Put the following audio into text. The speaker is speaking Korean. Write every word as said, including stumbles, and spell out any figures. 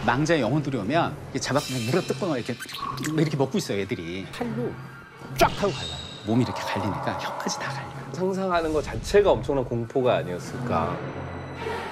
망자의 영혼들이 오면 잡아 물어 뜯거나 이렇게 이렇게 먹고 있어요, 애들이. 팔로 쫙 하고 갈라요. 몸이 이렇게 갈리니까 혀까지 다 갈려요. 상상하는 것 자체가 엄청난 공포가 아니었을까.